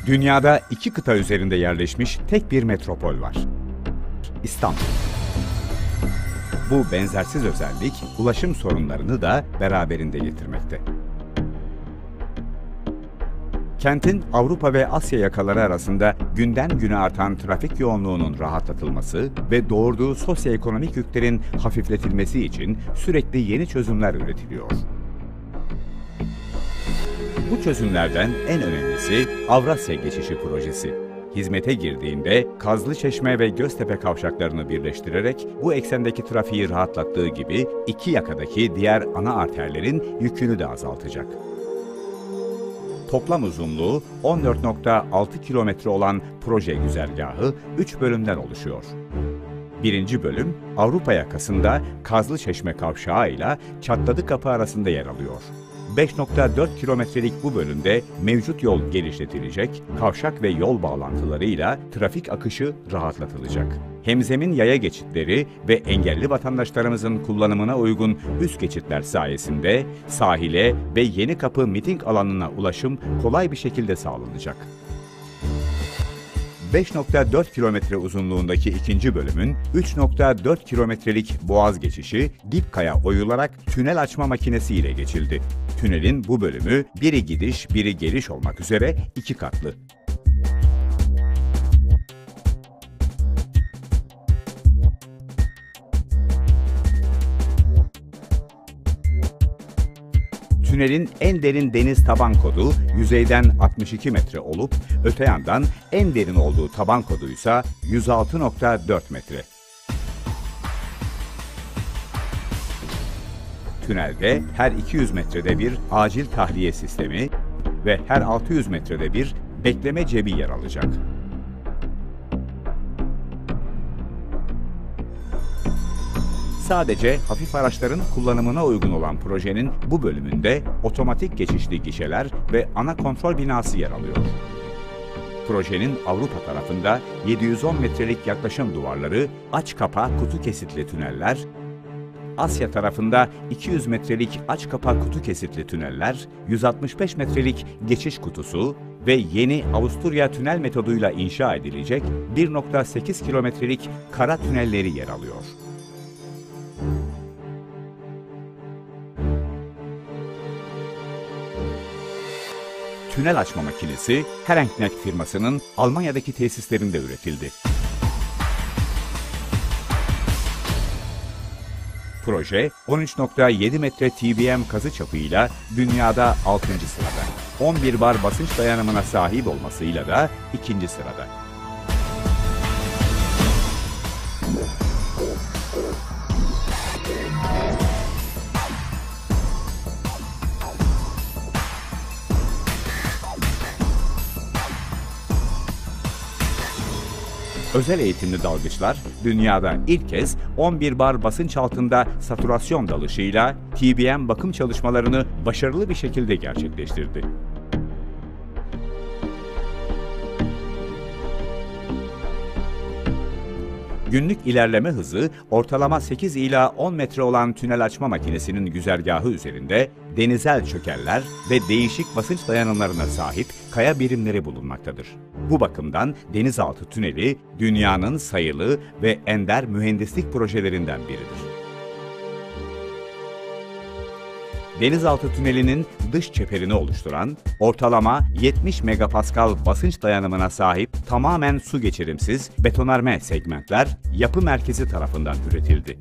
Dünyada 2 kıta üzerinde yerleşmiş tek bir metropol var: İstanbul. Bu benzersiz özellik ulaşım sorunlarını da beraberinde getirmekte. Kentin Avrupa ve Asya yakaları arasında günden güne artan trafik yoğunluğunun rahatlatılması ve doğurduğu sosyoekonomik yüklerin hafifletilmesi için sürekli yeni çözümler üretiliyor. Bu çözümlerden en önemlisi Avrasya Geçişi Projesi. Hizmete girdiğinde Kazlıçeşme ve Göztepe kavşaklarını birleştirerek bu eksendeki trafiği rahatlattığı gibi iki yakadaki diğer ana arterlerin yükünü de azaltacak. Toplam uzunluğu 14,6 kilometre olan proje güzergahı 3 bölümden oluşuyor. Birinci bölüm Avrupa yakasında Kazlıçeşme kavşağı ile Çatladıkapı arasında yer alıyor. 5,4 kilometrelik bu bölümde mevcut yol genişletilecek, kavşak ve yol bağlantılarıyla trafik akışı rahatlatılacak. Hemzemin yaya geçitleri ve engelli vatandaşlarımızın kullanımına uygun üst geçitler sayesinde sahile ve Yenikapı miting alanına ulaşım kolay bir şekilde sağlanacak. 5,4 kilometre uzunluğundaki ikinci bölümün 3,4 kilometrelik boğaz geçişi Dipkaya oyularak tünel açma makinesi ile geçildi. Tünelin bu bölümü biri gidiş, biri geliş olmak üzere 2 katlı. Tünelin en derin deniz taban kodu yüzeyden 62 metre olup öte yandan en derin olduğu taban koduysa 106,4 metre. Tünelde her 200 metrede bir acil tahliye sistemi ve her 600 metrede bir bekleme cebi yer alacak. Sadece hafif araçların kullanımına uygun olan projenin bu bölümünde otomatik geçişli gişeler ve ana kontrol binası yer alıyor. Projenin Avrupa tarafında 710 metrelik yaklaşım duvarları, aç kapa kutu kesitli tüneller, Asya tarafında 200 metrelik aç kapa kutu kesitli tüneller, 165 metrelik geçiş kutusu ve yeni Avusturya tünel metoduyla inşa edilecek 1,8 kilometrelik kara tünelleri yer alıyor. Tünel açma makinesi Herrenknecht firmasının Almanya'daki tesislerinde üretildi. Proje 13,7 metre TBM kazı çapıyla dünyada 6. sırada. 11 bar basınç dayanımına sahip olmasıyla da 2. sırada. Özel eğitimli dalgıçlar dünyada ilk kez 11 bar basınç altında saturasyon dalışıyla TBM bakım çalışmalarını başarılı bir şekilde gerçekleştirdi. Günlük ilerleme hızı ortalama 8 ila 10 metre olan tünel açma makinesinin güzergahı üzerinde denizel çökeller ve değişik basınç dayanımlarına sahip kaya birimleri bulunmaktadır. Bu bakımdan denizaltı tüneli dünyanın sayılı ve ender mühendislik projelerinden biridir. Denizaltı tünelinin dış çeperini oluşturan, ortalama 70 megapaskal basınç dayanımına sahip tamamen su geçirimsiz betonarme segmentler yapı merkezi tarafından üretildi.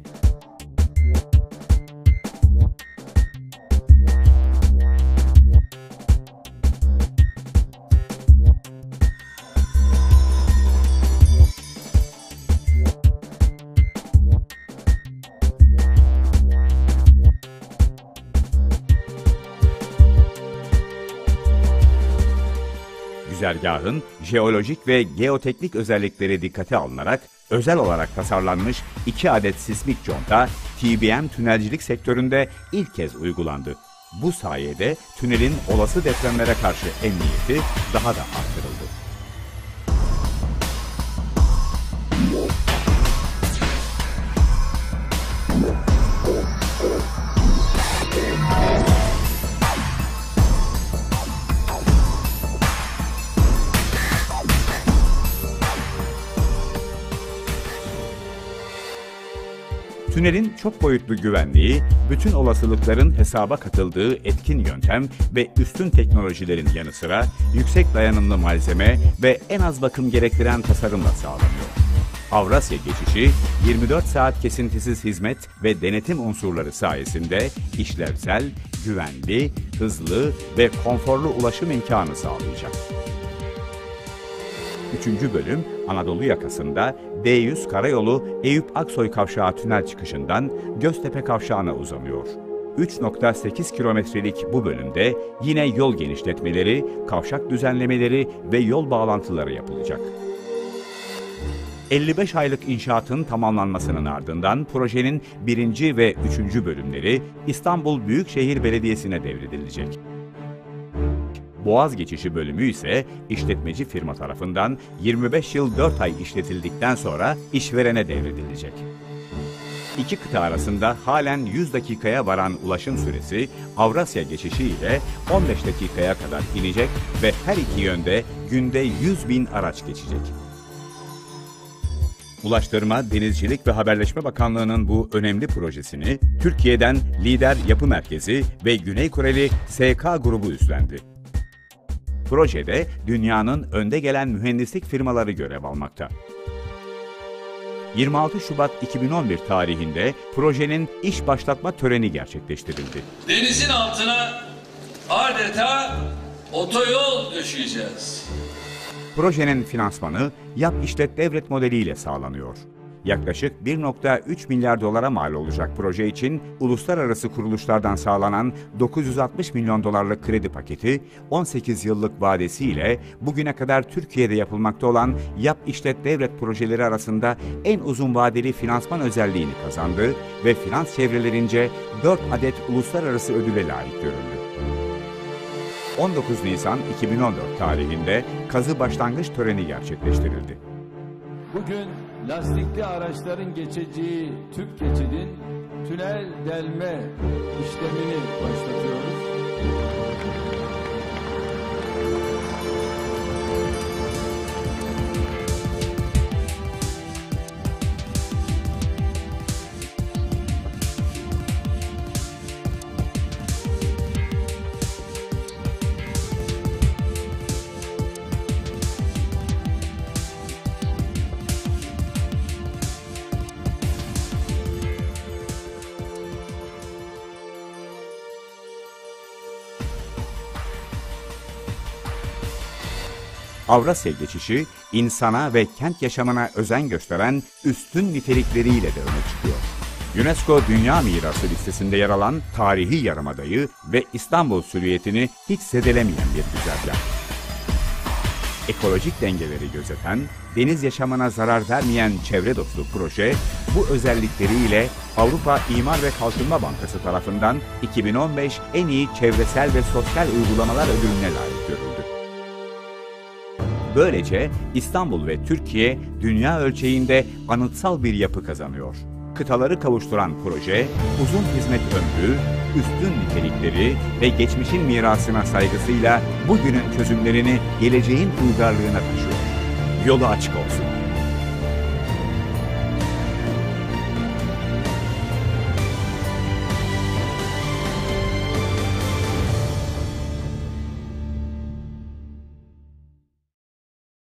Güzergahın jeolojik ve geoteknik özellikleri dikkate alınarak özel olarak tasarlanmış 2 adet sismik conta TBM tünelcilik sektöründe ilk kez uygulandı. Bu sayede tünelin olası depremlere karşı emniyeti daha da arttırıldı. Tünelin çok boyutlu güvenliği, bütün olasılıkların hesaba katıldığı etkin yöntem ve üstün teknolojilerin yanı sıra yüksek dayanımlı malzeme ve en az bakım gerektiren tasarımla sağlanıyor. Avrasya geçişi 24 saat kesintisiz hizmet ve denetim unsurları sayesinde işlevsel, güvenli, hızlı ve konforlu ulaşım imkanı sağlayacak. 3. bölüm Anadolu yakasında D100 karayolu Eyüp Aksoy Kavşağı tünel çıkışından Göztepe Kavşağı'na uzanıyor. 3,8 kilometrelik bu bölümde yine yol genişletmeleri, kavşak düzenlemeleri ve yol bağlantıları yapılacak. 55 aylık inşaatın tamamlanmasının ardından projenin 1. ve 3. bölümleri İstanbul Büyükşehir Belediyesi'ne devredilecek. Boğaz geçişi bölümü ise işletmeci firma tarafından 25 yıl 4 ay işletildikten sonra işverene devredilecek. İki kıta arasında halen 100 dakikaya varan ulaşım süresi Avrasya geçişi ile 15 dakikaya kadar inecek ve her iki yönde günde 100.000 araç geçecek. Ulaştırma, Denizcilik ve Haberleşme Bakanlığı'nın bu önemli projesini Türkiye'den Lider Yapı Merkezi ve Güney Koreli SK grubu üstlendi. Projede dünyanın önde gelen mühendislik firmaları görev almakta. 26 Şubat 2011 tarihinde projenin iş başlatma töreni gerçekleştirildi. Denizin altına adeta otoyol döşeyeceğiz. Projenin finansmanı Yap İşlet Devlet modeliyle sağlanıyor. Yaklaşık 1,3 milyar dolara mal olacak proje için uluslararası kuruluşlardan sağlanan 960 milyon dolarlık kredi paketi 18 yıllık vadesiyle bugüne kadar Türkiye'de yapılmakta olan Yap İşlet Devlet projeleri arasında en uzun vadeli finansman özelliğini kazandı ve finans çevrelerince 4 adet uluslararası ödüle layık görüldü. 19 Nisan 2014 tarihinde kazı başlangıç töreni gerçekleştirildi. Bugün lastikli araçların geçeceği tüp geçidin tünel delme işlemini başlatıyoruz. Avrasya geçişi, insana ve kent yaşamına özen gösteren üstün nitelikleriyle de öne çıkıyor. UNESCO Dünya Mirası listesinde yer alan tarihi yarımadayı ve İstanbul silüetini hiç zedelemeyen bir güzergah. Ekolojik dengeleri gözeten, deniz yaşamına zarar vermeyen çevre dostu proje, bu özellikleriyle Avrupa İmar ve Kalkınma Bankası tarafından 2015 en iyi çevresel ve sosyal uygulamalar ödülüne layık görüldü. Böylece İstanbul ve Türkiye dünya ölçeğinde anıtsal bir yapı kazanıyor. Kıtaları kavuşturan proje, uzun hizmet ömrü, üstün nitelikleri ve geçmişin mirasına saygısıyla bugünün çözümlerini geleceğin uygarlığına taşıyor. Yolu açık olsun.